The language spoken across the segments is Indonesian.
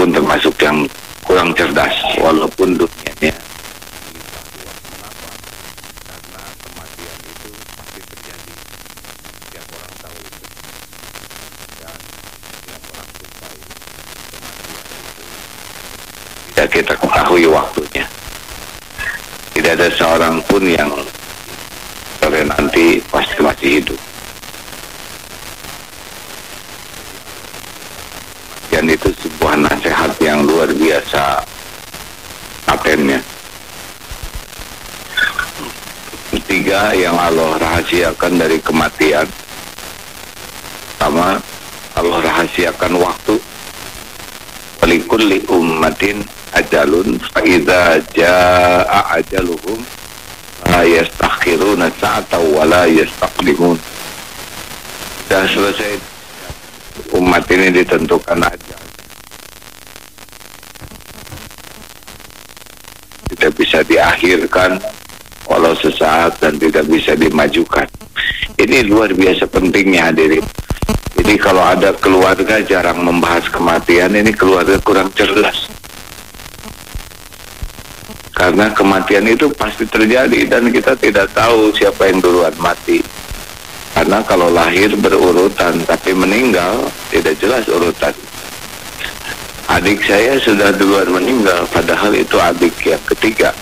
pun termasuk yang kurang cerdas, walaupun dunianya. Mengapa? Karena kematian itu pasti terjadi. Setiap orang tahu itu. Dan setiap orang pun tahu kematian itu tidak kita ketahui waktunya. Tidak ada seorang pun yang sore nanti pasti masih hidup. Dan itu sebuah nasihat yang luar biasa patennya. Ketiga yang Allah rahasiakan dari kematian, pertama Allah rahasiakan waktu. Walikulli ummatin ajalun fa idza jaa ajaluhum la yastakhiruna sa'atan wa la yastaqdimun. Sudah selesai umat ini ditentukan ajal, tidak bisa diakhirkan walau sesaat dan tidak bisa dimajukan. Ini luar biasa pentingnya hadirin. Jadi kalau ada keluarga jarang membahas kematian, ini keluarga kurang cerdas. Karena kematian itu pasti terjadi dan kita tidak tahu siapa yang duluan mati. Karena kalau lahir berurutan tapi meninggal tidak jelas urutan. Adik saya sudah duluan meninggal, padahal itu adik yang ketiga.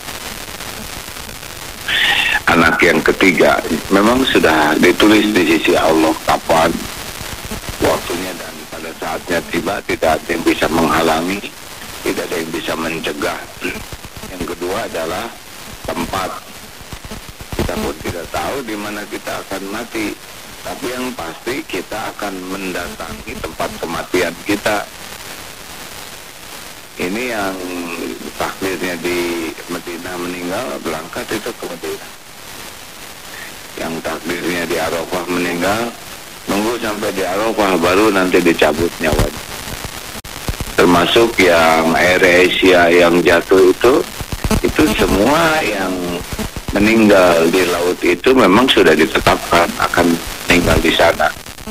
Anak yang ketiga memang sudah ditulis di sisi Allah kapan waktunya, dan pada saatnya tiba tidak ada yang bisa menghalangi, tidak ada yang bisa mencegah. Yang kedua adalah tempat. Kita pun tidak tahu di mana kita akan mati, tapi yang pasti kita akan mendatangi tempat kematian kita. Ini yang takdirnya di Madinah meninggal, berangkat itu ke Madinah. Yang takdirnya di Arafah meninggal, nunggu sampai di Arafah baru nanti dicabut nyawanya. Termasuk yang Air Asia yang jatuh itu semua yang meninggal di laut itu memang sudah ditetapkan akan meninggal di sana.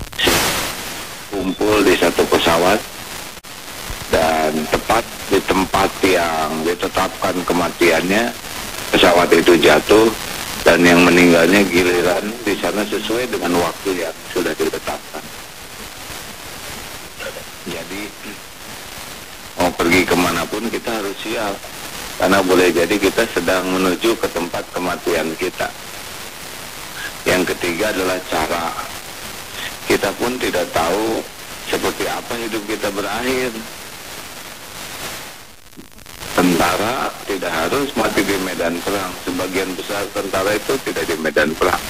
Kumpul di satu pesawat dan tepat di tempat yang ditetapkan kematiannya, pesawat itu jatuh dan yang meninggalnya giliran di sana sesuai dengan waktu yang sudah ditetapkan. Jadi mau pergi kemanapun kita harus siap, karena boleh jadi kita sedang menuju ke tempat kematian kita. Yang ketiga adalah cara. Kita pun tidak tahu seperti apa hidup kita berakhir. Tentara tidak harus mati di medan perang. Sebagian besar tentara itu tidak di medan perang.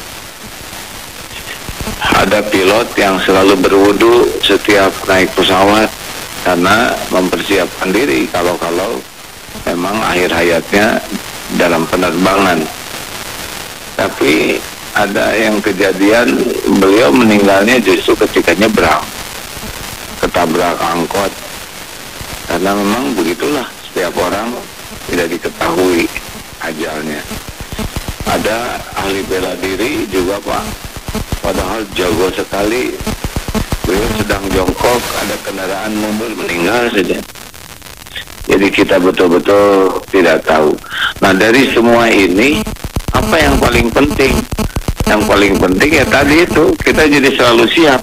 Ada pilot yang selalu berwudu setiap naik pesawat karena mempersiapkan diri kalau memang akhir hayatnya dalam penerbangan. Tapi ada yang kejadian beliau meninggalnya justru ketika nyebrang, ketabrak angkot. Karena memang begitulah, setiap orang tidak diketahui ajalnya. Ada ahli bela diri juga Pak, padahal jago sekali. Beliau sedang jongkok, ada kendaraan mundur, meninggal saja. Jadi kita betul-betul tidak tahu. Nah dari semua ini, apa yang paling penting? Yang paling penting ya tadi itu, kita jadi selalu siap.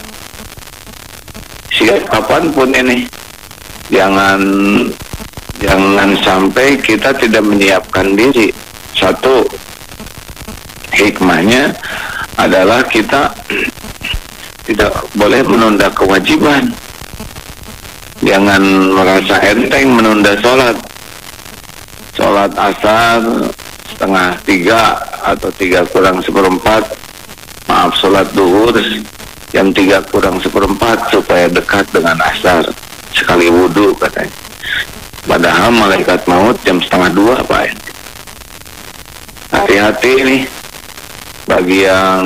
Siap kapanpun ini. Jangan sampai kita tidak menyiapkan diri. Satu, hikmahnya adalah kita tidak boleh menunda kewajiban. Jangan merasa enteng menunda sholat. Sholat asar 2:30 atau 3:4. Maaf, sholat duhur jam 3:4 supaya dekat dengan asar. Sekali wudhu katanya. Padahal malaikat maut jam 1:30 Pak. Hati-hati nih bagi yang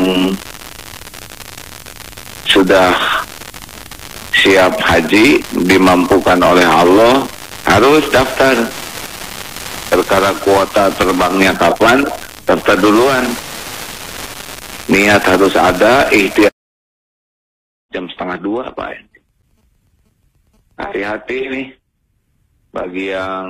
sudah siap haji, dimampukan oleh Allah, harus daftar. Perkara kuota terbangnya kapan, daftar duluan. Niat harus ada, ikhtiar jam 1:30 Pak. Hati-hati nih bagi yang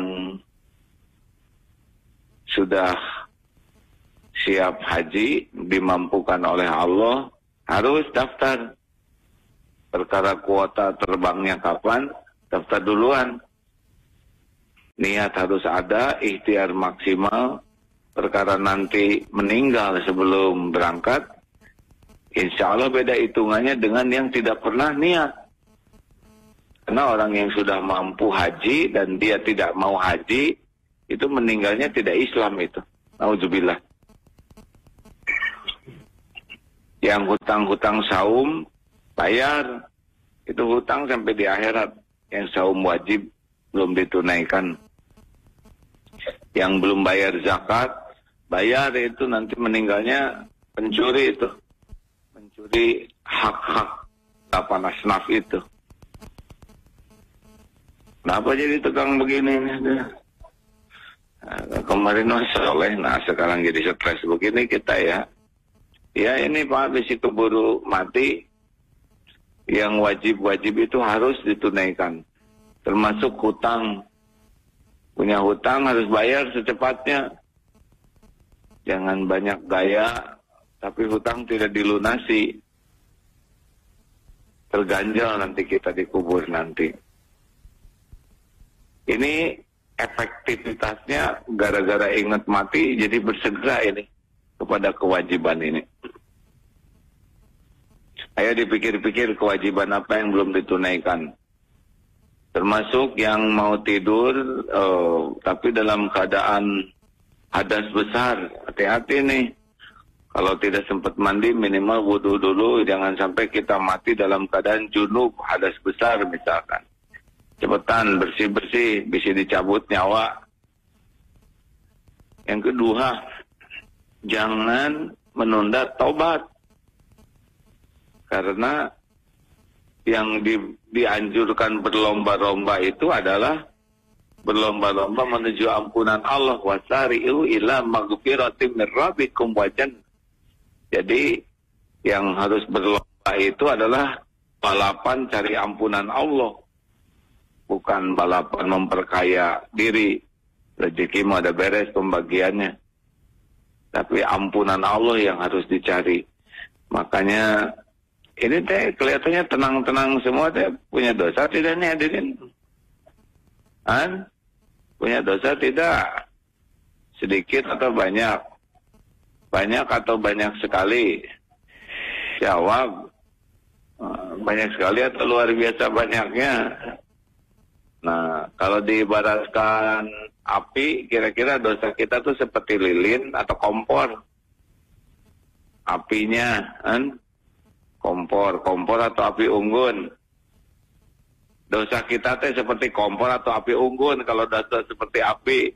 sudah siap haji, dimampukan oleh Allah, harus daftar. Perkara kuota terbangnya kapan, daftar duluan. Niat harus ada, ikhtiar maksimal. Perkara nanti meninggal sebelum berangkat, insya Allah beda hitungannya dengan yang tidak pernah niat. Karena orang yang sudah mampu haji dan dia tidak mau haji, itu meninggalnya tidak Islam itu. Nauzubillah. Yang hutang-hutang saum, bayar. Itu hutang sampai di akhirat. Yang saum wajib belum ditunaikan. Yang belum bayar zakat, bayar itu nanti meninggalnya pencuri itu. Mencuri hak-hak 8 asnaf itu. Kenapa jadi tukang begini? Kemarin soleh, nah sekarang jadi stres begini kita ya. Ya ini Pak, besi keburu mati. Yang wajib-wajib itu harus ditunaikan. Termasuk hutang. Punya hutang harus bayar secepatnya. Jangan banyak gaya, tapi hutang tidak dilunasi. Terganjal nanti kita dikubur nanti. Ini efektivitasnya gara-gara ingat mati jadi bersegera ini kepada kewajiban ini. Ayo dipikir-pikir kewajiban apa yang belum ditunaikan. Termasuk yang mau tidur tapi dalam keadaan hadas besar. Hati-hati nih. Kalau tidak sempat mandi minimal wudu dulu. Jangan sampai kita mati dalam keadaan junub hadas besar misalkan. Cepetan bersih-bersih bisa dicabut nyawa. Yang kedua, jangan menunda taubat. Karena yang dianjurkan berlomba-lomba itu adalah berlomba-lomba menuju ampunan Allah. Wasari'u ila maghfiratin min rabbikum wa jannah. Jadi yang harus berlomba itu adalah balapan cari ampunan Allah. Bukan balapan memperkaya diri. Rezekimu ada beres pembagiannya. Tapi ampunan Allah yang harus dicari. Makanya ini teh kelihatannya tenang-tenang semua teh, punya dosa tidak nih hadirin? Punya dosa tidak? Sedikit atau banyak? Banyak atau banyak sekali? Jawab. Banyak sekali atau luar biasa banyaknya? Nah, kalau diibaratkan api, kira-kira dosa kita tuh seperti lilin atau kompor. Apinya, kompor atau api unggun. Dosa kita teh seperti kompor atau api unggun. Kalau dosa seperti api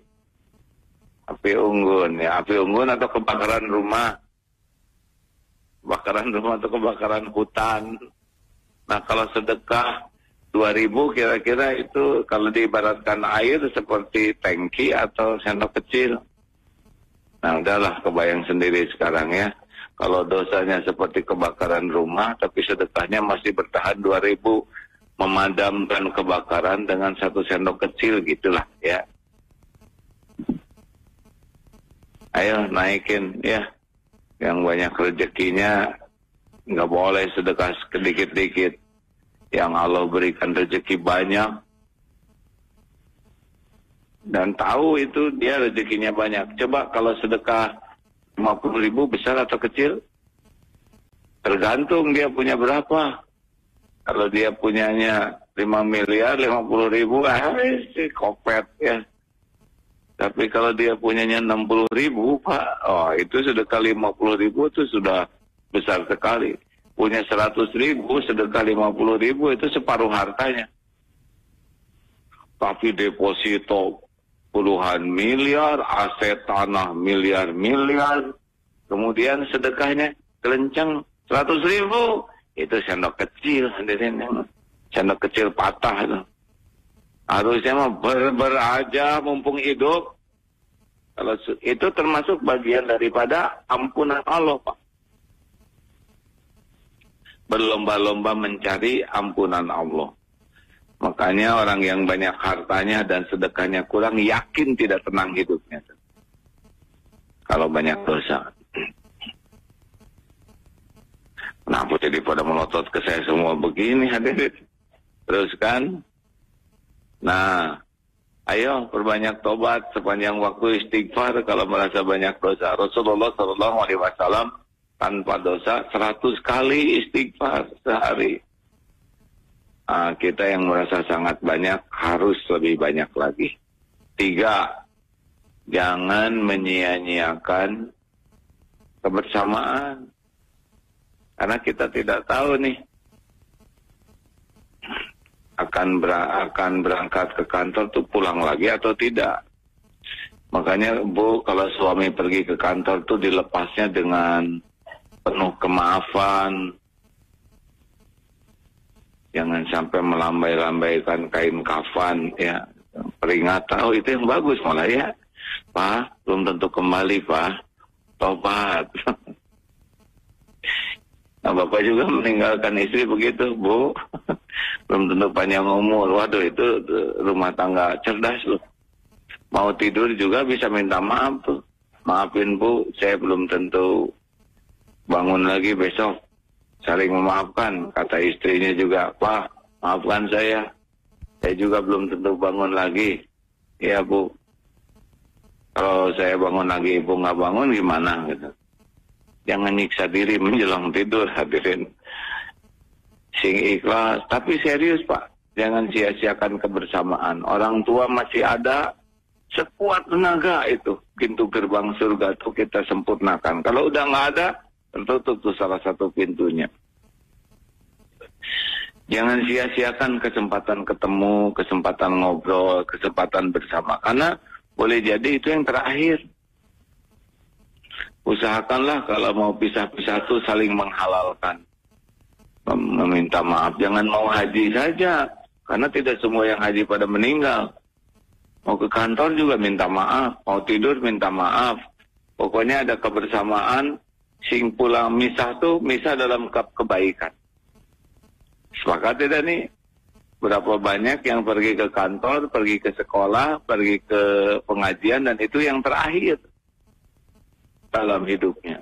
unggun ya, api unggun atau kebakaran rumah atau kebakaran hutan. Nah kalau sedekah 2.000 kira-kira itu kalau diibaratkan air seperti tangki atau sendok kecil. Nah udahlah kebayang sendiri sekarang ya. Kalau dosanya seperti kebakaran rumah, tapi sedekahnya masih bertahan 2.000, memadamkan kebakaran dengan 1 sendok kecil gitulah ya. Ayo naikin ya, yang banyak rezekinya nggak boleh sedekah sedikit-dikit. Yang Allah berikan rezeki banyak dan tahu itu dia rezekinya banyak. Coba kalau sedekah 50.000 besar atau kecil? Tergantung dia punya berapa. Kalau dia punyanya 5 miliar, 50.000, sih kopet ya. Tapi kalau dia punyanya 60.000, Pak, oh itu sedekah 50.000 itu sudah besar sekali. Punya 100.000, sedekah 50.000 itu separuh hartanya. Tapi deposito puluhan miliar, aset tanah miliar-miliar, kemudian sedekahnya kelenceng 100.000, itu sendok kecil, hadirin, sendok kecil patah itu. Harusnya mah aja mumpung hidup. Kalau itu termasuk bagian daripada ampunan Allah, Pak. Berlomba-lomba mencari ampunan Allah. Makanya orang yang banyak hartanya dan sedekahnya kurang, yakin tidak tenang hidupnya. Kalau banyak dosa. Kenapa jadi pada melotot ke saya semua begini hadirin? Terus kan? Nah, ayo perbanyak tobat sepanjang waktu, istighfar kalau merasa banyak dosa. Rasulullah SAW tanpa dosa 100 kali istighfar sehari. Kita yang merasa sangat banyak harus lebih banyak lagi. 3, jangan menyia-nyiakan kebersamaan. Karena kita tidak tahu nih akan berangkat ke kantor tuh pulang lagi atau tidak. Makanya Bu, kalau suami pergi ke kantor tuh dilepasnya dengan penuh kemaafan. Jangan sampai melambai-lambaikan kain kafan ya. Peringatan, oh itu yang bagus malah ya. Pak, belum tentu kembali Pak. Tobat. Nah, Bapak juga meninggalkan istri begitu, Bu. Belum tentu panjang umur. Waduh, itu rumah tangga cerdas loh. Mau tidur juga bisa minta maaf tuh. Maafin Bu, saya belum tentu bangun lagi besok. Saling memaafkan, kata istrinya juga, Pak, maafkan saya juga belum tentu bangun lagi. Ya Bu, kalau saya bangun lagi, Ibu nggak bangun gimana? Gitu. Jangan nyiksa diri menjelang tidur, hadirin. Sing ikhlas, tapi serius Pak, jangan sia-siakan kebersamaan. Orang tua masih ada, sekuat tenaga itu, pintu gerbang surga itu kita sempurnakan. Kalau udah nggak ada, tertutup tuh salah satu pintunya. Jangan sia-siakan kesempatan ketemu, kesempatan ngobrol, kesempatan bersama. Karena boleh jadi itu yang terakhir. Usahakanlah kalau mau pisah-pisah tuh saling menghalalkan. Meminta maaf. Jangan mau haji saja. Karena tidak semua yang haji pada meninggal. Mau ke kantor juga minta maaf. Mau tidur minta maaf. Pokoknya ada kebersamaan. Sing pulang misah tuh, misah dalam kebaikan. Sepakat tidak nih? Berapa banyak yang pergi ke kantor, pergi ke sekolah, pergi ke pengajian, dan itu yang terakhir dalam hidupnya.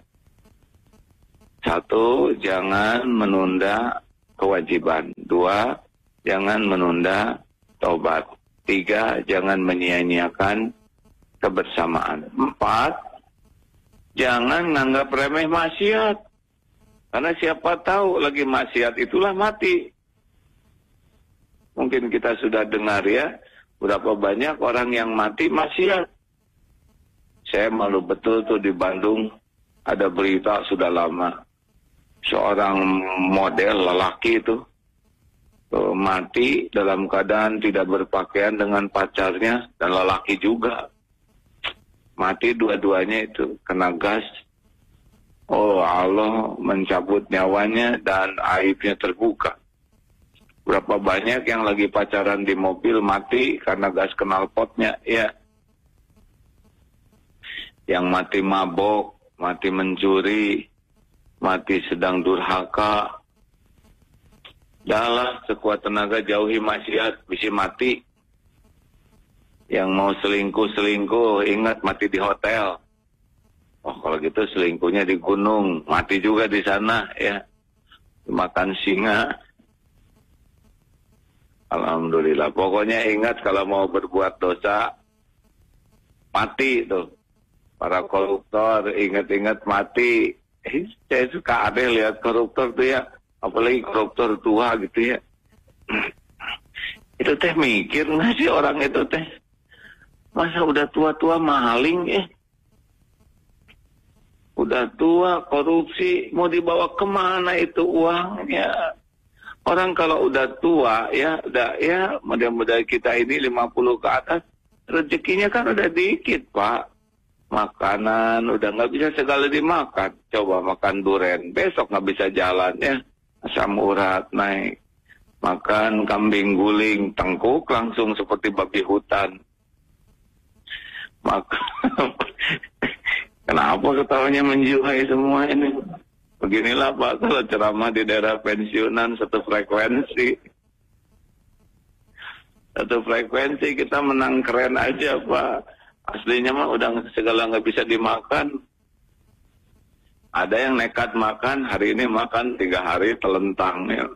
1, jangan menunda kewajiban. 2, jangan menunda taubat. 3, jangan menyia-nyiakan kebersamaan. 4, jangan nganggap remeh maksiat. Karena siapa tahu lagi maksiat itulah mati. Mungkin kita sudah dengar ya, berapa banyak orang yang mati maksiat. Saya malu betul tuh di Bandung, ada berita sudah lama. Seorang model lelaki itu mati dalam keadaan tidak berpakaian dengan pacarnya, dan lelaki juga. Mati dua-duanya itu, kena gas. Oh, Allah mencabut nyawanya dan aibnya terbuka. Berapa banyak yang lagi pacaran di mobil mati karena gas knalpotnya, ya. Yang mati mabok, mati mencuri, mati sedang durhaka. Dahlah, sekuat tenaga jauhi maksiat, bisa mati. Yang mau selingkuh, ingat mati di hotel. Oh, kalau gitu selingkuhnya di gunung, mati juga di sana, ya. Makan singa. Alhamdulillah. Pokoknya ingat kalau mau berbuat dosa, mati tuh. Para koruptor, ingat-ingat mati. Saya suka aneh lihat koruptor tuh ya. Apalagi koruptor tua gitu ya. Itu teh mikir nggak sih orang itu teh? Masa udah tua-tua maling ya? Udah tua, korupsi, mau dibawa kemana itu uangnya? Orang kalau udah tua, ya, udah, ya, mudah-mudahan kita ini 50 ke atas, rezekinya kan udah dikit, Pak. Makanan, udah nggak bisa segala dimakan. Coba makan duren, besok nggak bisa jalan, ya. Asam urat naik. Makan kambing guling, tengkuk langsung seperti babi hutan. Kenapa ketawanya menjiwai semua ini? Beginilah Pak, kalau ceramah di daerah pensiunan satu frekuensi. Satu frekuensi, kita menang keren aja Pak. Aslinya mah udah segala nggak bisa dimakan. Ada yang nekat makan, hari ini makan 3 hari telentang ya.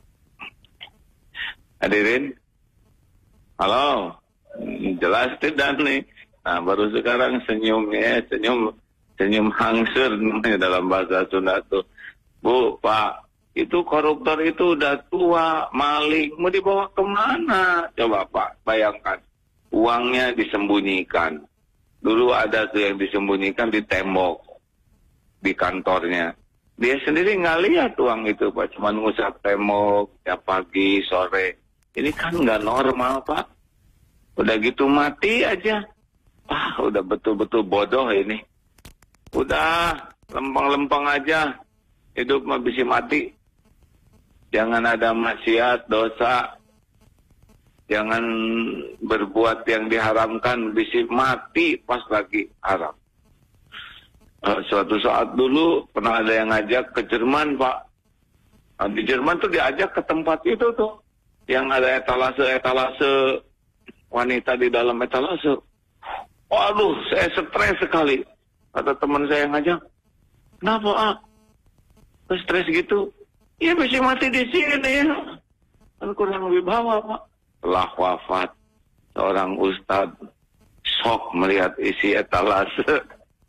Hadirin, halo, jelas tidak nih? Nah baru sekarang senyumnya, senyum hangsur namanya dalam bahasa Sunda tuh. Bu, Pak, itu koruptor itu udah tua, maling, mau dibawa kemana? Coba Pak, bayangkan, uangnya disembunyikan. Dulu ada tuh yang disembunyikan di tembok, di kantornya. Dia sendiri nggak lihat uang itu Pak, cuma ngusap tembok, ya pagi, sore. Ini kan nggak normal Pak. Udah gitu mati aja. Wah, udah betul-betul bodoh ini. Udah, lempeng-lempeng aja. Hidup mah bisa mati. Jangan ada maksiat, dosa. Jangan berbuat yang diharamkan, bisa mati pas lagi haram. Suatu saat dulu pernah ada yang ngajak ke Jerman Pak. Nah, di Jerman tuh diajak ke tempat itu tuh. Yang ada etalase wanita di dalam etalase. Waduh, saya stres sekali. Kata teman saya yang ngajak, kenapa stres gitu? Ya bisa mati di sini ya. Kan kurang wibawa Pak. Telah wafat seorang ustadz, shock melihat isi etalase.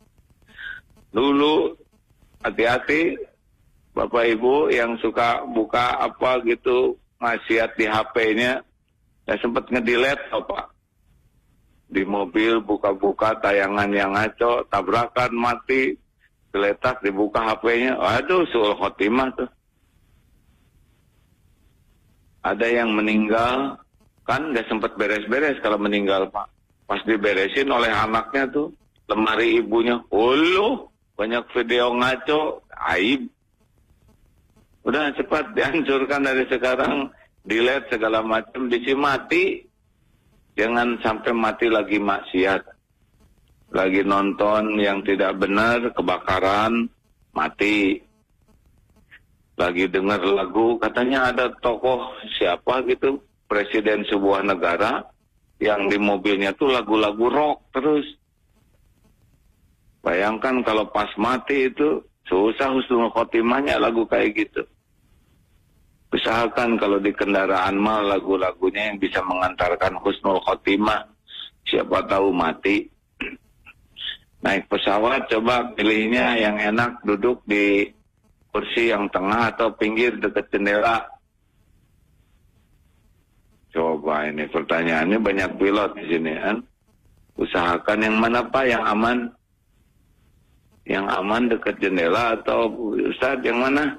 Dulu hati-hati Bapak Ibu yang suka buka apa gitu maksiat di HP-nya. Saya sempat ngedelete Pak. Di mobil buka-buka tayangan yang ngaco, tabrakan mati, geletak dibuka HP-nya. Aduh, suul khotimah tuh. Ada yang meninggal, kan gak sempat beres-beres kalau meninggal Pak. Pas diberesin oleh anaknya tuh, lemari ibunya, uluh, banyak video ngaco, aib. Udah cepat dihancurkan dari sekarang, delete segala macam, disi mati. Jangan sampai mati lagi maksiat. Lagi nonton yang tidak benar, kebakaran, mati. Lagi dengar lagu, katanya ada tokoh siapa gitu, presiden sebuah negara, yang di mobilnya tuh lagu-lagu rock terus. Bayangkan kalau pas mati itu, susah husnul khotimahnya lagu kayak gitu. Usahakan kalau di kendaraan mah lagu-lagunya yang bisa mengantarkan husnul khotimah. Siapa tahu mati. Naik pesawat coba pilihnya yang enak, duduk di kursi yang tengah atau pinggir dekat jendela. Coba ini pertanyaannya banyak pilot di sini kan. Usahakan yang mana Pak yang aman? Yang aman dekat jendela atau Ustaz yang mana?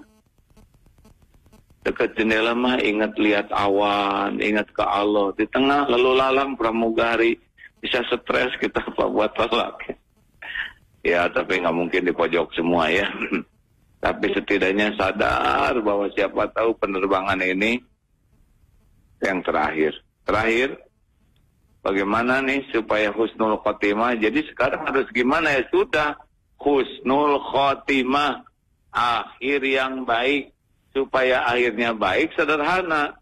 Dekat jendela mah ingat lihat awan, ingat ke Allah. Di tengah lalu lalang pramugari, bisa stres kita Pak buat tolak. Ya tapi nggak mungkin di pojok semua ya. Tapi setidaknya sadar bahwa siapa tahu penerbangan ini yang terakhir. Terakhir, bagaimana nih supaya husnul khotimah? Jadi sekarang harus gimana ya? Sudah husnul khotimah, akhir yang baik. Supaya akhirnya baik sederhana.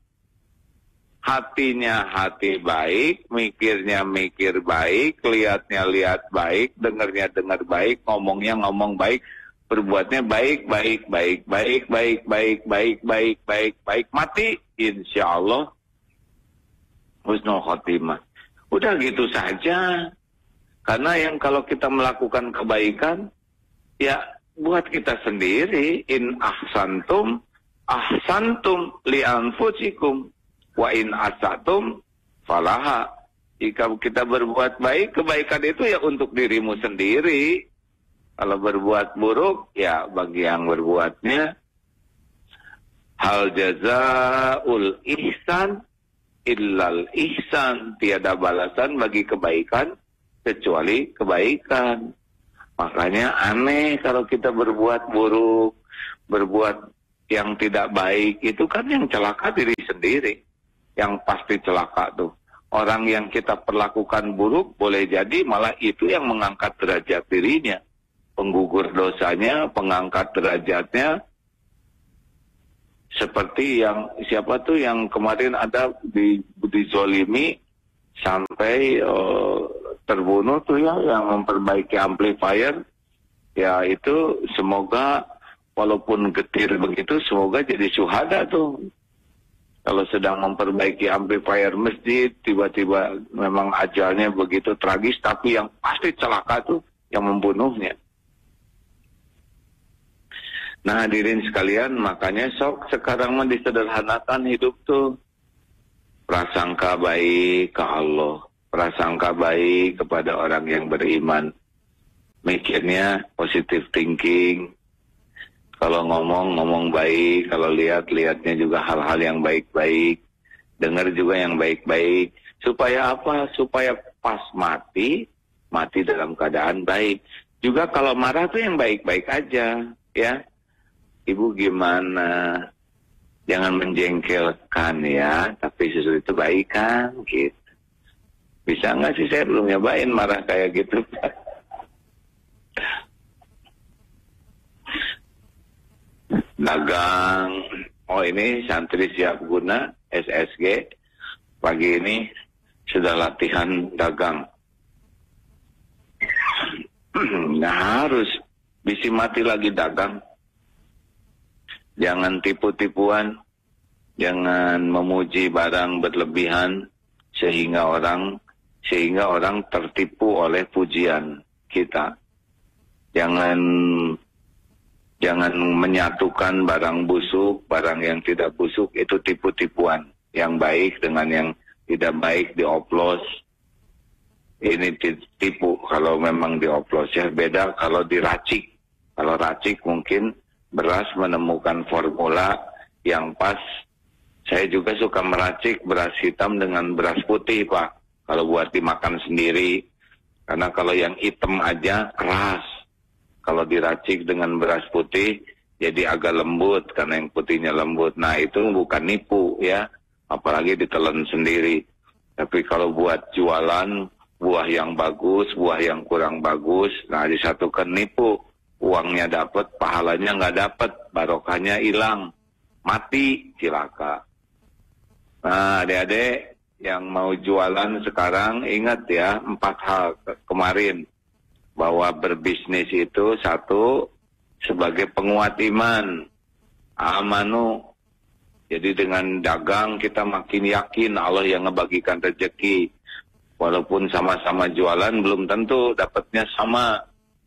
Hatinya hati baik, mikirnya mikir baik, lihatnya lihat baik, dengarnya dengar baik, ngomongnya ngomong baik, berbuatnya baik, baik, baik, baik, baik, baik, baik, baik, baik, baik, mati, insya Allah husnul khotimah. Udah gitu saja. Karena yang kalau kita melakukan kebaikan, ya buat kita sendiri. In ahsantum li anfusikum wa in asatum falaha. Jika kita berbuat baik, kebaikan itu ya untuk dirimu sendiri. Kalau berbuat buruk, ya bagi yang berbuatnya. Hal jazaul ihsan illal ihsan. Tiada balasan bagi kebaikan kecuali kebaikan. Makanya aneh kalau kita berbuat buruk, berbuat yang tidak baik, itu kan yang celaka diri sendiri. Yang pasti celaka tuh. Orang yang kita perlakukan buruk, boleh jadi malah itu yang mengangkat derajat dirinya. Penggugur dosanya, pengangkat derajatnya. Seperti yang, siapa tuh yang kemarin ada dizolimi sampai terbunuh tuh ya, yang memperbaiki amplifier. Ya itu semoga walaupun getir begitu, semoga jadi syuhada tuh. Kalau sedang memperbaiki amplifier masjid, tiba-tiba memang ajalnya begitu tragis, tapi yang pasti celaka tuh yang membunuhnya. Nah hadirin sekalian, makanya sok sekarang mah disederhanakan hidup tuh. Prasangka baik ke Allah, prasangka baik kepada orang yang beriman. Mikirnya positive thinking. Kalau ngomong baik, kalau lihatnya juga hal-hal yang baik-baik, dengar juga yang baik-baik. Supaya apa? Supaya pas mati dalam keadaan baik. Juga kalau marah tuh yang baik-baik aja, ya. Ibu gimana? Jangan menjengkelkan ya, tapi justru itu baik kan, gitu. Bisa nggak sih, saya belum nyobain marah kayak gitu. Dagang. Oh ini santri siap guna SSG pagi ini sudah latihan dagang. Nah harus bisi mati lagi dagang. Jangan tipu-tipuan, jangan memuji barang berlebihan sehingga orang tertipu oleh pujian kita. Jangan menyatukan barang busuk, barang yang tidak busuk, itu tipu-tipuan. Yang baik dengan yang tidak baik dioplos. Ini tipu kalau memang dioplos ya. Beda kalau diracik. Kalau racik mungkin beras menemukan formula yang pas. Saya juga suka meracik beras hitam dengan beras putih, Pak. Kalau buat dimakan sendiri. Karena kalau yang hitam aja keras. Kalau diracik dengan beras putih, jadi agak lembut, karena yang putihnya lembut. Nah, itu bukan nipu, ya. Apalagi ditelan sendiri. Tapi kalau buat jualan, buah yang bagus, buah yang kurang bagus, nah disatukan nipu. Uangnya dapat, pahalanya nggak dapat, barokahnya hilang. Mati, cilaka. Nah, adik-adik yang mau jualan sekarang, ingat ya, 4 hal kemarin. Bahwa berbisnis itu satu sebagai penguat iman, amanu. Jadi dengan dagang kita makin yakin Allah yang ngebagikan rezeki. Walaupun sama-sama jualan belum tentu dapatnya sama.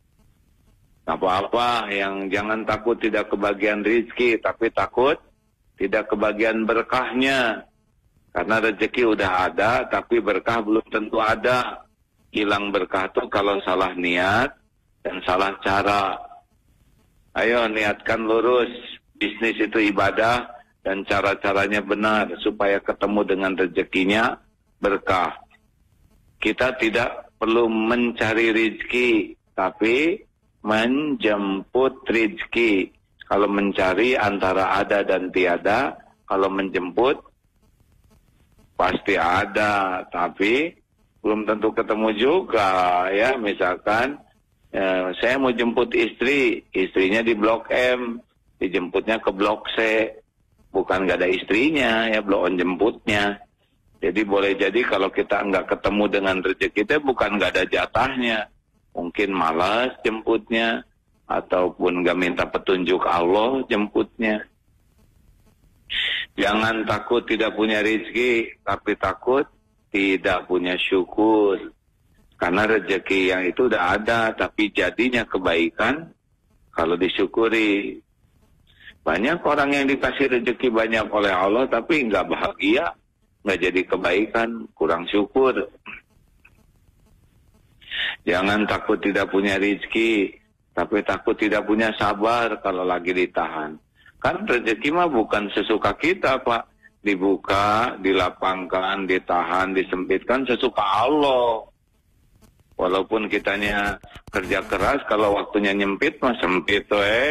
Apa-apa yang jangan takut tidak kebagian rezeki, tapi takut tidak kebagian berkahnya. Karena rezeki udah ada, tapi berkah belum tentu ada. Hilang berkah tuh kalau salah niat dan salah cara. Ayo niatkan lurus. Bisnis itu ibadah dan cara-caranya benar supaya ketemu dengan rezekinya berkah. Kita tidak perlu mencari rezeki, tapi menjemput rezeki. Kalau mencari antara ada dan tiada, kalau menjemput pasti ada, tapi belum tentu ketemu juga ya. Misalkan saya mau jemput istri, istrinya di Blok M, dijemputnya ke Blok C, bukan gak ada istrinya ya, blok on jemputnya. Jadi boleh jadi kalau kita nggak ketemu dengan rezeki kita, bukan gak ada jatahnya, mungkin malas jemputnya, ataupun gak minta petunjuk Allah jemputnya. Jangan takut tidak punya rezeki, tapi takut tidak punya syukur. Karena rezeki yang itu udah ada, tapi jadinya kebaikan kalau disyukuri. Banyak orang yang dikasih rezeki banyak oleh Allah, tapi nggak bahagia, nggak jadi kebaikan, kurang syukur. Jangan takut tidak punya rezeki, tapi takut tidak punya sabar kalau lagi ditahan. Kan rezeki mah bukan sesuka kita, Pak. Dibuka, dilapangkan, ditahan, disempitkan sesuka Allah. Walaupun kitanya kerja keras, kalau waktunya nyempit mah sempit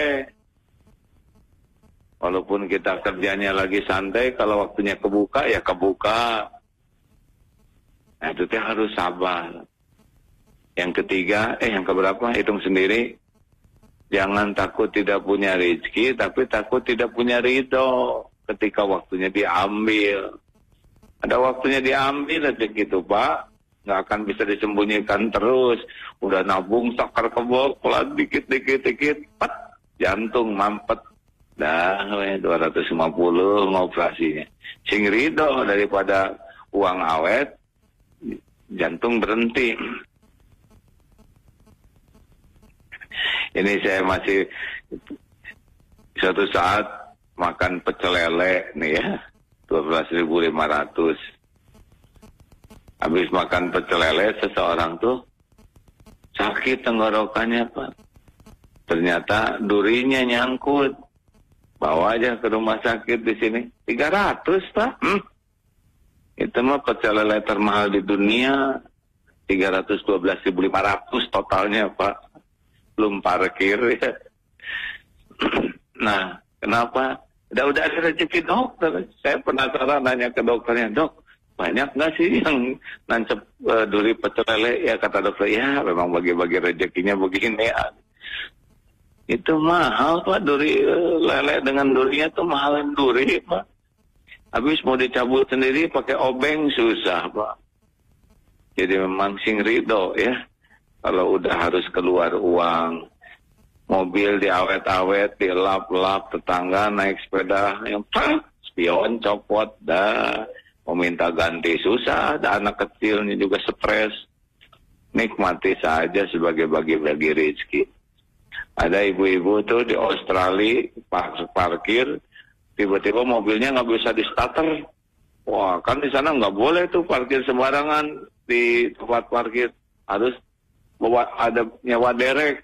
Walaupun kita kerjanya lagi santai, kalau waktunya kebuka ya kebuka. Nah itu harus sabar. Yang ketiga, yang keberapa? Hitung sendiri. Jangan takut tidak punya rezeki, tapi takut tidak punya ridho ketika waktunya diambil. Ada waktunya diambil rezeki itu, Pak. Nggak akan bisa disembunyikan terus. Udah nabung sakar kebok, pelan dikit, pat, jantung mampet. Dah, 250 ngoperasinya. Sing ridho daripada uang awet, jantung berhenti. Ini saya masih suatu saat makan pecel lele nih ya, 12.500. Habis makan pecel lele, seseorang tuh sakit tenggorokannya, Pak. Ternyata durinya nyangkut. Bawa aja ke rumah sakit di sini. 300, Pak. Itu mah pecel lele termahal di dunia. 312.500 totalnya, Pak. Belum parkir ya. Nah, kenapa? Udah ada rezeki dokter. Saya penasaran nanya ke dokternya, Dok, banyak nggak sih yang nancep duri pecel lele? Ya kata dokter, ya memang bagi-bagi rezekinya begini ya. Itu mahal, Pak, duri lele dengan durinya tuh mahalin duri, Pak. Habis mau dicabut sendiri pakai obeng susah, Pak. Jadi memang sing ridho ya. Kalau udah harus keluar uang, mobil diawet-awet, dilap-lap, tetangga naik sepeda yang spion copot, dah mau minta ganti susah, ada anak kecilnya juga stres. Nikmati saja sebagai bagi-bagi rezeki. Ada ibu-ibu tuh di Australia parkir, tiba-tiba mobilnya nggak bisa di starter. Wah, kan di sana nggak boleh tuh parkir sembarangan di tempat parkir, harus bawa ada nyewa derek.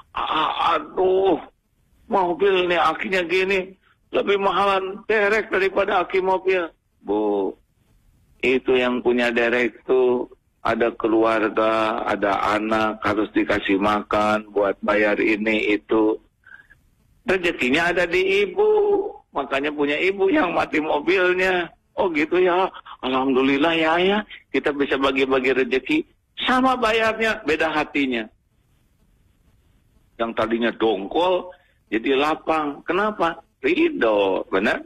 Aduh, mobil nih akinya gini, lebih mahalan derek daripada aki mobil. Bu, itu yang punya derek tuh ada keluarga, ada anak, harus dikasih makan buat bayar ini itu. Rezekinya ada di ibu, makanya punya ibu yang mati mobilnya. Oh gitu ya, alhamdulillah ya, kita bisa bagi-bagi rezeki. Sama bayarnya, beda hatinya. Yang tadinya dongkol, jadi lapang. Kenapa? Ridho, benar?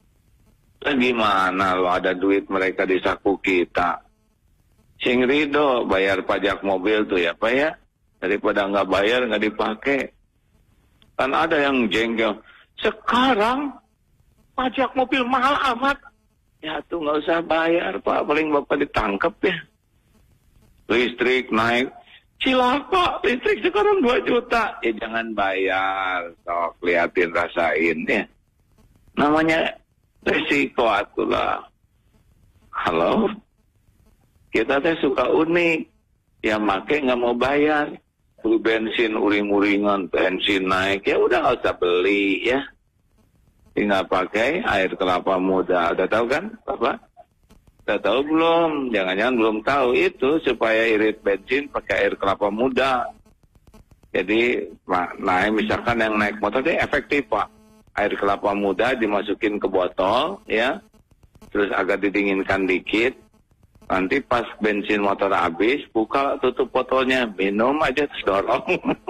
Gimana lo ada duit mereka di saku kita? Sing ridho, bayar pajak mobil tuh ya, Pak ya. Daripada nggak bayar, nggak dipakai. Kan ada yang jengkel. Sekarang, pajak mobil mahal amat. Ya tuh nggak usah bayar, Pak. Paling Bapak ditangkap ya. Listrik naik. Cilaka, listrik sekarang 2 juta. Ya jangan bayar. Sok, liatin, rasain ya. Namanya resiko atulah. Halo? Kita teh suka unik. Ya make nggak mau bayar. Beli bensin uring-uringan, bensin naik. Ya udah nggak usah beli ya. Tinggal pakai air kelapa muda. Udah tahu kan, Bapak? Udah tahu belum? Jangan-jangan belum tahu itu supaya irit bensin pakai air kelapa muda. Jadi, misalkan yang naik motor itu efektif, Pak. Air kelapa muda dimasukin ke botol, ya. Terus agak didinginkan dikit. Nanti pas bensin motor habis, buka tutup botolnya, minum aja terus dorong.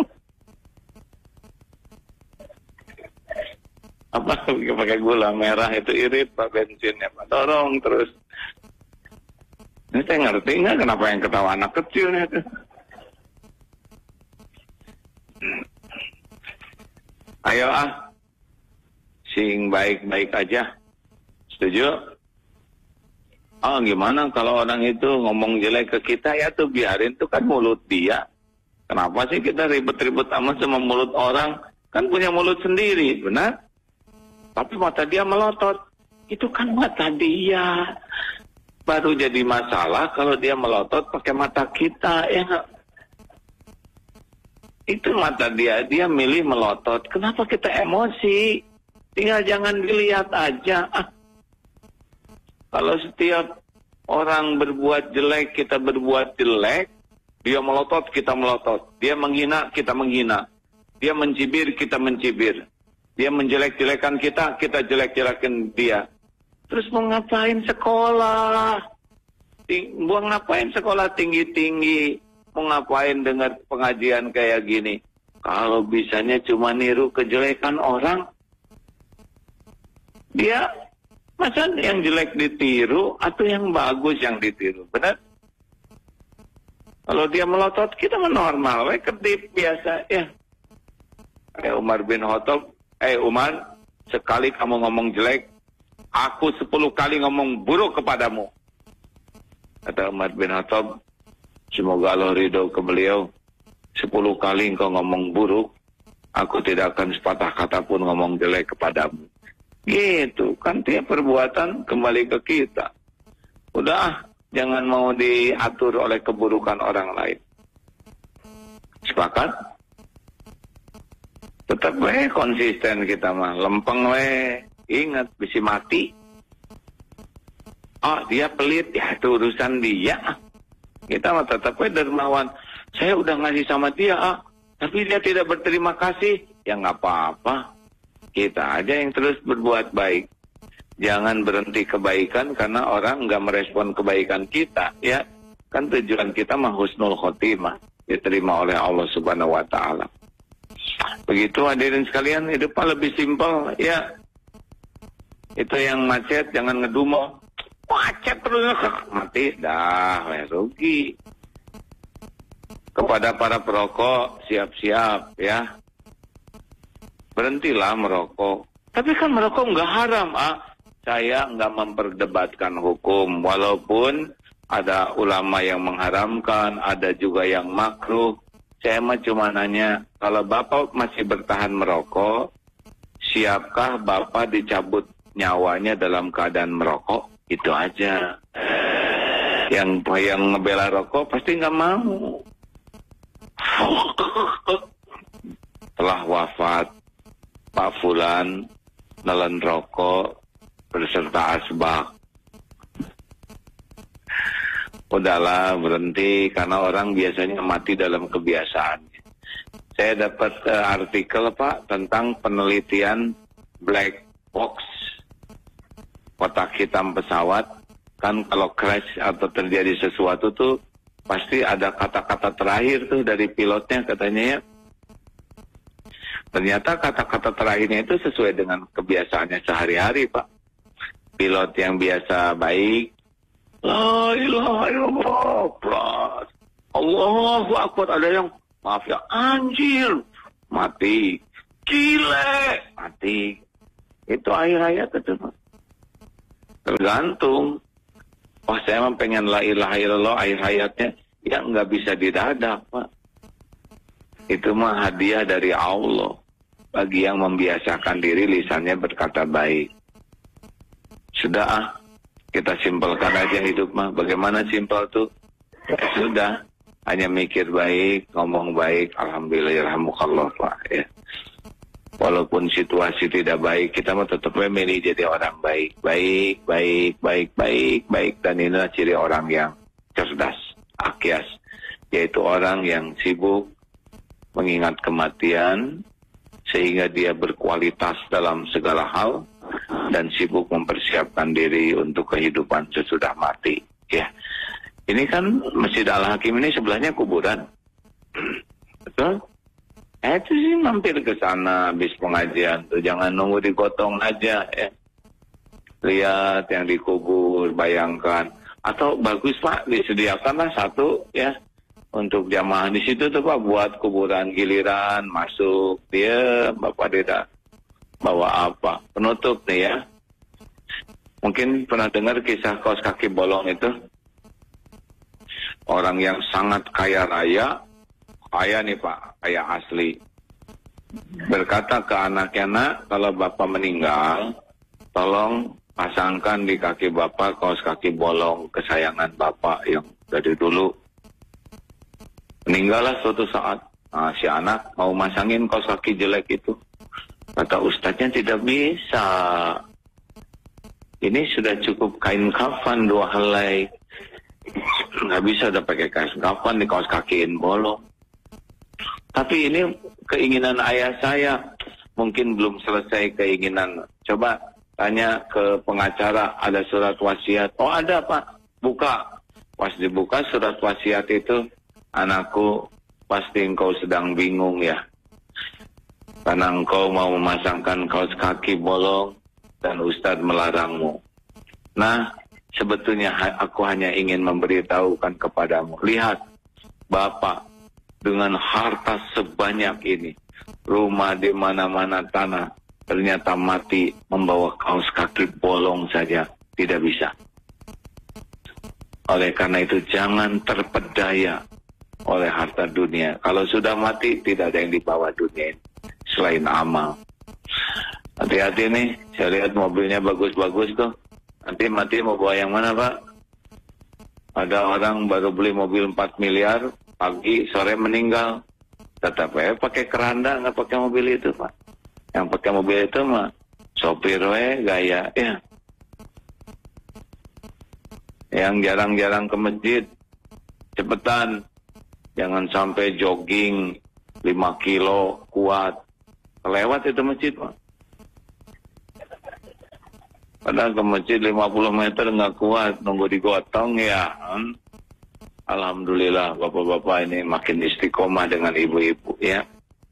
Apa pakai gula merah itu irit Pak bensinnya, Pak, dorong terus. Ini saya ngerti nggak kenapa yang ketawa anak kecilnya itu. Ayo sing baik-baik aja. Setuju? Oh gimana kalau orang itu ngomong jelek ke kita, ya tuh biarin, tuh kan mulut dia. Kenapa sih kita ribet-ribet amat sama mulut orang? Kan punya mulut sendiri, benar? Tapi mata dia melotot. Itu kan mata dia. Baru jadi masalah kalau dia melotot pakai mata kita, ya nggak? Itu mata dia milih melotot. Kenapa kita emosi? Tinggal jangan dilihat aja. Kalau setiap orang berbuat jelek, kita berbuat jelek, dia melotot, kita melotot. Dia menghina, kita menghina. Dia mencibir, kita mencibir. Dia menjelek-jelekan kita, kita jelek-jelekan dia. Terus mau ngapain sekolah? Mau ngapain sekolah tinggi-tinggi? Mau ngapain dengar pengajian kayak gini? Kalau bisanya cuma niru kejelekan orang, dia Masa yang jelek ditiru atau yang bagus yang ditiru? Benar? Kalau dia melotot, kita normal, kedip biasa ya. Umar bin Khattab, Umar, sekali kamu ngomong jelek, aku 10 kali ngomong buruk kepadamu. Kata Umar bin Khattab, semoga Allah ridho ke beliau, 10 kali engkau ngomong buruk, aku tidak akan sepatah kata pun ngomong jelek kepadamu. Gitu, kan tiap perbuatan kembali ke kita. Udah, jangan mau diatur oleh keburukan orang lain. Sepakat? Tetap konsisten kita mah, lempeng ingat bisa mati. Oh, dia pelit, ya itu urusan dia. Kita mah tetap dermawan. Saya udah ngasih sama dia, tapi dia tidak berterima kasih. Ya nggak apa-apa. Kita aja yang terus berbuat baik. Jangan berhenti kebaikan karena orang nggak merespon kebaikan kita. Ya, kan tujuan kita mah husnul khotimah, diterima oleh Allah Subhanahu Wa Taala. Begitu hadirin sekalian, hidupnya lebih simpel. Ya, itu yang macet jangan ngedumo. Macet terus mati, dah rugi. Kepada para perokok, siap-siap ya. Berhentilah merokok. Tapi kan merokok nggak haram, Saya nggak memperdebatkan hukum, walaupun ada ulama yang mengharamkan, ada juga yang makruh. Saya mah cuma nanya, kalau Bapak masih bertahan merokok, siapkah Bapak dicabut nyawanya dalam keadaan merokok? Itu aja. Yang ngebela rokok pasti nggak mau. Telah wafat Pak Fulan nelen rokok berserta asbak. Udahlah berhenti, karena orang biasanya mati dalam kebiasaan. Saya dapat artikel Pak tentang penelitian black box, kotak hitam pesawat. Kan kalau crash atau terjadi sesuatu tuh pasti ada kata-kata terakhir tuh dari pilotnya katanya ya. Ternyata kata-kata terakhirnya itu sesuai dengan kebiasaannya sehari-hari Pak. Pilot yang biasa baik, la ilaha illallah, Allahu Akbar, ada yang maaf ya anjir, mati, gile, mati. Itu akhir hayat itu Pak. Tergantung. Wah saya mah pengen la ilaha illallah akhir hayatnya, ya nggak bisa didadak Pak. Itu mah hadiah dari Allah bagi yang membiasakan diri lisannya berkata baik. Sudah kita simpelkan aja hidup mah. Bagaimana simpel tuh? Sudah, hanya mikir baik, ngomong baik, alhamdulillahirrahmukallah Pak ya. Walaupun situasi tidak baik, kita mah tetap memilih jadi orang baik. Baik. Dan inilah ciri orang yang cerdas, akyas. Yaitu orang yang sibuk mengingat kematian, sehingga dia berkualitas dalam segala hal, dan sibuk mempersiapkan diri untuk kehidupan sesudah mati. Ya, ini kan Masjid Al-Hakim ini sebelahnya kuburan. Betul? Itu sih mampir ke sana habis pengajian tuh, jangan nunggu digotong aja ya. Lihat yang dikubur, bayangkan. Atau bagus Pak, disediakanlah satu ya untuk jamaah di situ tuh Pak, buat kuburan giliran masuk. Dia Bapak tidak bawa apa? Penutup nih ya. Mungkin pernah dengar kisah kaos kaki bolong itu. Orang yang sangat kaya raya, kaya nih Pak, kaya asli. Berkata ke anaknya, nak, kalau Bapak meninggal, tolong pasangkan di kaki Bapak kaos kaki bolong kesayangan Bapak yang dari dulu. Meninggallah suatu saat, si anak mau masangin kaos kaki jelek itu. Kata ustadznya tidak bisa. Ini sudah cukup kain kafan 2 helai. Nggak bisa udah pakai kain kafan, di kaos kakiin bolong. Tapi ini keinginan ayah saya. Mungkin belum selesai keinginan. Coba tanya ke pengacara, ada surat wasiat. Oh ada Pak, buka. Pas dibuka surat wasiat itu, anakku pasti engkau sedang bingung ya. Karena engkau mau memasangkan kaos kaki bolong dan Ustadz melarangmu. Nah, sebetulnya aku hanya ingin memberitahukan kepadamu. Lihat, Bapak dengan harta sebanyak ini, rumah di mana-mana tanah, ternyata mati membawa kaos kaki bolong saja tidak bisa. Oleh karena itu jangan terpedaya oleh harta dunia. Kalau sudah mati tidak ada yang dibawa dunia ini selain amal. Hati-hati nih, saya lihat mobilnya bagus-bagus tuh. Nanti mati mau bawa yang mana, Pak? Ada orang baru beli mobil 4 miliar, pagi sore meninggal. Tetap pakai keranda, nggak pakai mobil itu, Pak. Yang pakai mobil itu mah sopir gaya ya. Yang jarang-jarang ke masjid, cepetan. Jangan sampai jogging 5 kilo kuat. Lewat itu masjid, Pak. Padahal ke masjid 50 meter nggak kuat, nunggu digotong ya. Alhamdulillah bapak-bapak ini makin istiqomah dengan ibu-ibu ya.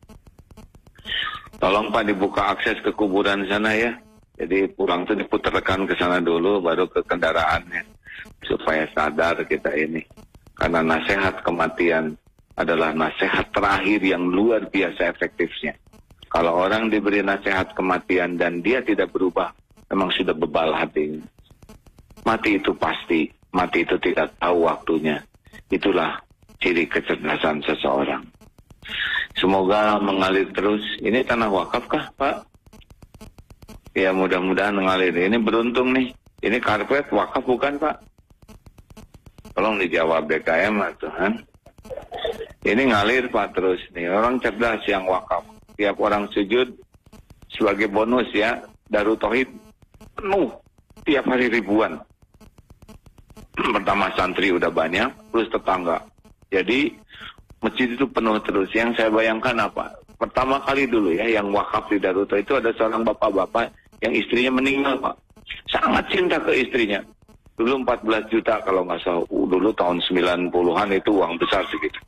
Tolong Pak dibuka akses ke kuburan sana ya. Jadi pulang tuh diputarkan ke sana dulu baru ke kendaraannya. Supaya sadar kita ini. Karena nasihat kematian adalah nasihat terakhir yang luar biasa efektifnya. Kalau orang diberi nasihat kematian dan dia tidak berubah, memang sudah bebal hatinya. Mati itu pasti, mati itu tidak tahu waktunya. Itulah ciri kecerdasan seseorang. Semoga mengalir terus. Ini tanah wakaf kah, Pak? Ya mudah-mudahan mengalir. Ini beruntung nih. Ini karpet wakaf bukan, Pak? Tolong dijawab BKM Tuhan. Ini ngalir Pak terus nih. Orang cerdas yang wakaf. Tiap orang sujud sebagai bonus ya. Darut Tauhid penuh tiap hari ribuan. Pertama santri udah banyak, plus tetangga. Jadi masjid itu penuh terus. Yang saya bayangkan apa? Pertama kali dulu ya, yang wakaf di Darut Tauhid itu ada seorang bapak-bapak yang istrinya meninggal Pak. Sangat cinta ke istrinya. Dulu 14 juta kalau nggak salah. Dulu tahun 90-an itu uang besar segitu.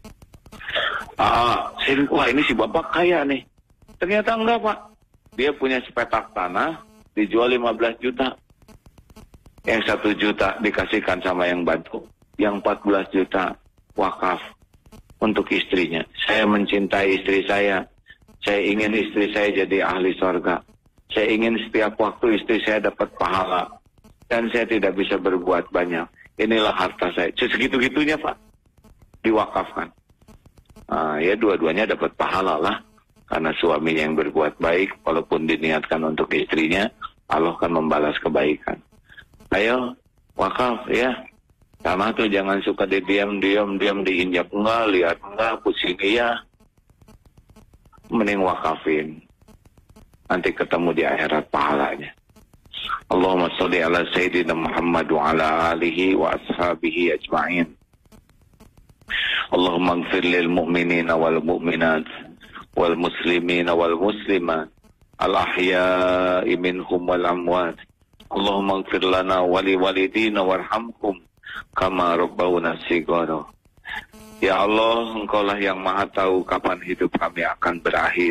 Wah ini si bapak kaya nih. Ternyata enggak Pak. Dia punya sepetak tanah, dijual 15 juta. Yang 1 juta dikasihkan sama yang bantu. Yang 14 juta wakaf untuk istrinya. Saya mencintai istri saya. Saya ingin istri saya jadi ahli surga. Saya ingin setiap waktu istri saya dapat pahala. Dan saya tidak bisa berbuat banyak. Inilah harta saya. Segitu-gitunya Pak. Diwakafkan. Ya dua-duanya dapat pahala lah. Karena suaminya yang berbuat baik. Walaupun diniatkan untuk istrinya. Allah akan membalas kebaikan. Ayo wakaf ya. Tanah tuh jangan suka diam diinjak enggak, lihat enggak, pusing iya. Mending wakafin. Nanti ketemu di akhirat pahalanya. Allahumma sholli ala Sayyidina Muhammad wa ala alihi wa ashabihi ajma'in. Allahumma ighfir lil mu'minina wal mu'minat wal muslimina wal muslimat al ahya'i minhum wal amwat. Allahumma ighfir lana wa li walidina warhamhum kama rabbawna shighara. Ya Allah, Engkaulah yang Maha tahu kapan hidup kami akan berakhir.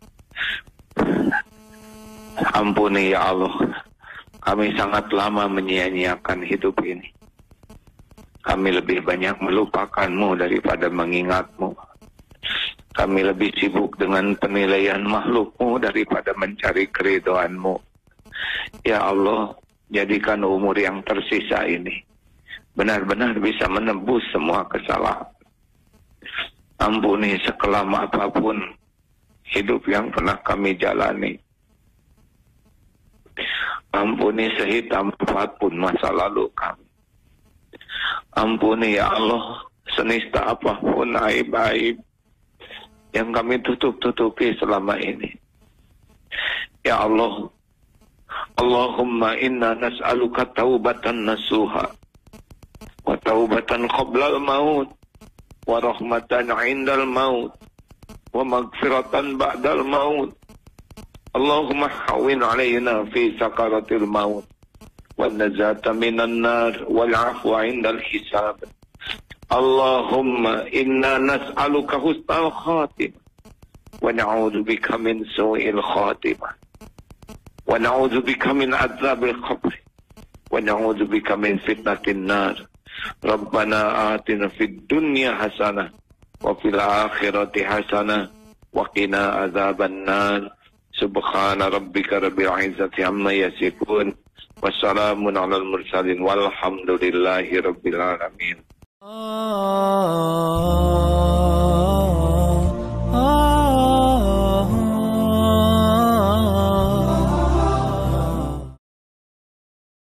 Ampuni ya Allah, kami sangat lama menyia-nyiakan hidup ini. Kami lebih banyak melupakan-Mu daripada mengingat-Mu. Kami lebih sibuk dengan penilaian makhluk-Mu daripada mencari keridhaan-Mu. Ya Allah, jadikan umur yang tersisa ini benar-benar bisa menebus semua kesalahan. Ampuni sekelam apapun hidup yang pernah kami jalani. Ampuni sehitam apapun masa lalu kami. Ampuni ya Allah senista apapun aib-aib yang kami tutup-tutupi selama ini. Ya Allah, Allahumma inna nas'aluka taubatan nasuha wa taubatan qablal maut wa rahmatan indal maut wa maghfiratan ba'dal maut. Allahumma hawwin alaina fi sakaratil maut wan najata minan nar wal afwa indal hisab. Allahumma inna nas'aluka husnal khatimah wa na'udzu bika min su'il khatimah wa na'udzu bika min adzabil qabr wa na'udzubika min fitnatin nar. Rabbana atina fid dunya hasanah wa fil akhirati hasanah wa qina adzaban nar. Subhana rabbika rabbil izzati amma yasifun. Wassalamun alal mursalin walhamdulillahi rabbil alamin.